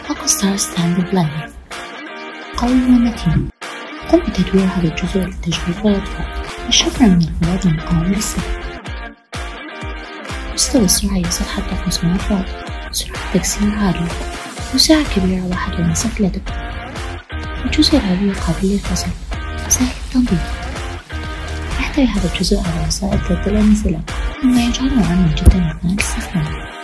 روكستار ستاند بلانر قوي ومتين. قم بتدوير هذا الجزء للتجربة والإطفاء والشفرة من المواد المقاومة للسحر. مستوى السرعة يصل حتى 500 واط، سرعة تكسير عالية، مساحة كبيرة واحد ونصف لتر. الجزء العلوي قابل للفصل، سهل التنظيف. يحتوي هذا الجزء على وسائل ضد الانزلاق مما يجعله آمن جدا أثناء الاستخدام.